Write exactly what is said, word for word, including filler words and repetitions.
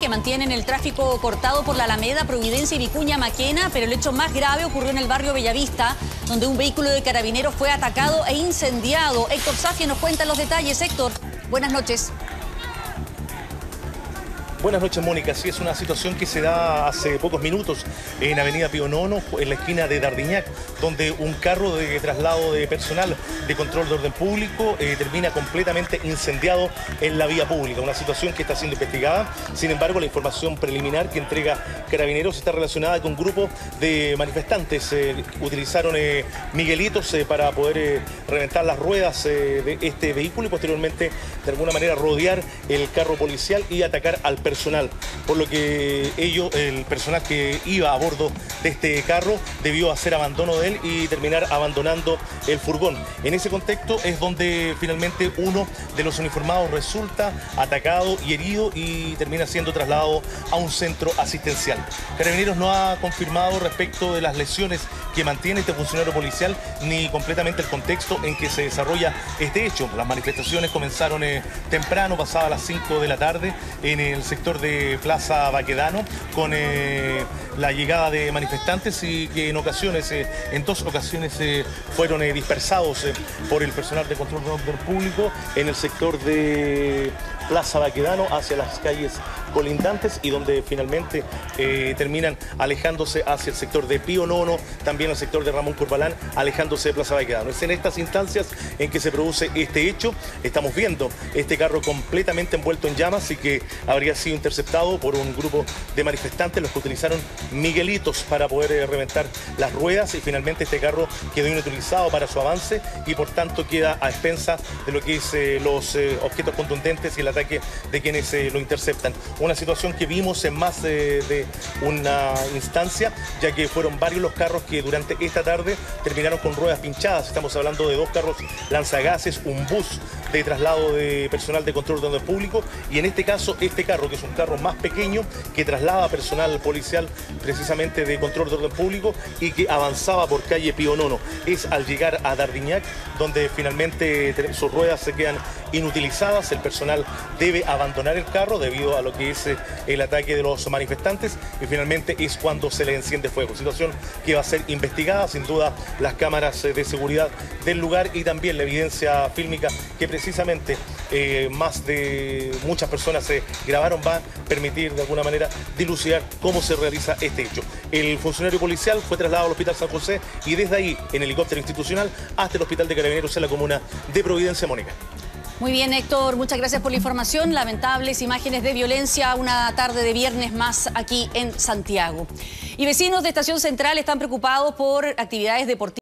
que mantienen el tráfico cortado por la Alameda, Providencia y Vicuña Maquena, pero el hecho más grave ocurrió en el barrio Bellavista, donde un vehículo de carabineros fue atacado e incendiado. Héctor Safie nos cuenta los detalles. Héctor, buenas noches. Buenas noches, Mónica. Sí, es una situación que se da hace pocos minutos en Avenida Pío Nono, en la esquina de Dardiñac, donde un carro de traslado de personal de control de orden público eh, termina completamente incendiado en la vía pública. Una situación que está siendo investigada. Sin embargo, la información preliminar que entrega Carabineros está relacionada con un grupo de manifestantes. Eh, utilizaron eh, miguelitos eh, para poder eh, reventar las ruedas eh, de este vehículo y posteriormente, de alguna manera, rodear el carro policial y atacar al personal. personal, por lo que ello, el personal que iba a bordo de este carro debió hacer abandono de él y terminar abandonando el furgón. En ese contexto es donde finalmente uno de los uniformados resulta atacado y herido y termina siendo trasladado a un centro asistencial. Carabineros no ha confirmado respecto de las lesiones que mantiene este funcionario policial ni completamente el contexto en que se desarrolla este hecho. Las manifestaciones comenzaron eh, temprano, pasadas las cinco de la tarde, en el sector de Plaza Baquedano, con eh, la llegada de manifestantes y que en ocasiones, eh, en dos ocasiones eh, fueron eh, dispersados eh, por el personal de control de orden público en el sector de Plaza Baquedano hacia las calles colindantes y donde finalmente eh, terminan alejándose hacia el sector de Pío Nono, también el sector de Ramón Corbalán, alejándose de Plaza Baquedano. Es en estas instancias en que se produce este hecho. Estamos viendo este carro completamente envuelto en llamas y que habría sido interceptado por un grupo de manifestantes, los que utilizaron miguelitos para poder eh, reventar las ruedas, y finalmente este carro quedó inutilizado para su avance y por tanto queda a expensas de lo que es eh, los eh, objetos contundentes y el ataque de quienes eh, lo interceptan. Una situación que vimos en más eh, de una instancia, ya que fueron varios los carros que durante esta tarde terminaron con ruedas pinchadas. Estamos hablando de dos carros lanzagases, un bus de traslado de personal de control de orden público y en este caso este carro, que es un carro más pequeño que traslada personal policial precisamente de control de orden público y que avanzaba por calle Pío Nono. Es al llegar a Dardiñac donde finalmente sus ruedas se quedan inutilizadas. El personal debe abandonar el carro debido a lo que es el ataque de los manifestantes y finalmente es cuando se le enciende fuego. Situación que va a ser investigada, sin duda las cámaras de seguridad del lugar y también la evidencia fílmica que precisamente eh, más de muchas personas se grabaron va a permitir de alguna manera dilucidar cómo se realiza este hecho. El funcionario policial fue trasladado al Hospital San José y desde ahí en helicóptero institucional hasta el Hospital de Carabineros en la comuna de Providencia, Mónica. Muy bien, Héctor, muchas gracias por la información. Lamentables imágenes de violencia una tarde de viernes más aquí en Santiago. Y vecinos de Estación Central están preocupados por actividades deportivas.